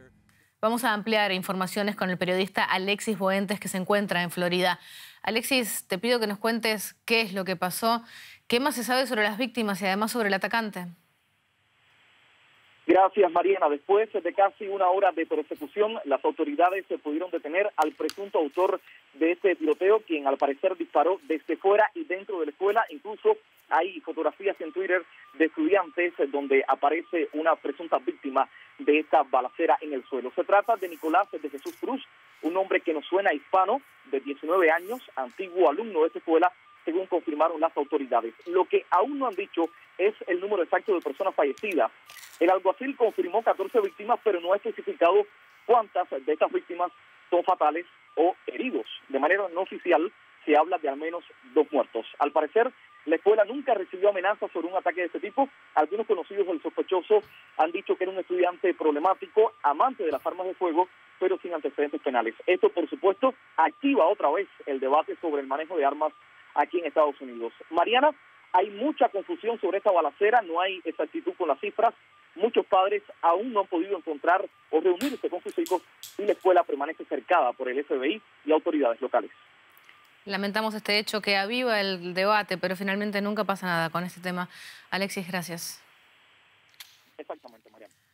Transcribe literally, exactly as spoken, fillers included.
Vamos a ampliar informaciones con el periodista Alexis Boentes, que se encuentra en Florida. Alexis, te pido que nos cuentes qué es lo que pasó, qué más se sabe sobre las víctimas y además sobre el atacante. Gracias, Mariana. Después de casi una hora de persecución, las autoridades se pudieron detener al presunto autor de este tiroteo, quien al parecer disparó desde fuera y dentro de la escuela. Incluso hay fotografías en Twitter de estudiantes donde aparece una presunta víctima de esta balacera en el suelo. Se trata de Nicolás de Jesús Cruz, un hombre que nos suena hispano, de diecinueve años, antiguo alumno de esta escuela, según confirmaron las autoridades. Lo que aún no han dicho es el número exacto de personas fallecidas. El alguacil confirmó catorce víctimas, pero no ha especificado cuántas de estas víctimas son fatales o heridos. De manera no oficial se habla de al menos dos muertos. Al parecer, la escuela nunca recibió amenazas sobre un ataque de este tipo. Algunos conocidos del sospechoso han dicho que era un estudiante problemático, amante de las armas de fuego, pero sin antecedentes penales. Esto, por supuesto, activa otra vez el debate sobre el manejo de armas aquí en Estados Unidos. Mariana, hay mucha confusión sobre esta balacera, no hay exactitud con las cifras. Muchos padres aún no han podido encontrar o reunirse con sus hijos y la escuela permanece cercada por el F B I y autoridades locales. Lamentamos este hecho que aviva el debate, pero finalmente nunca pasa nada con este tema. Alexis, gracias. Exactamente, Mariana.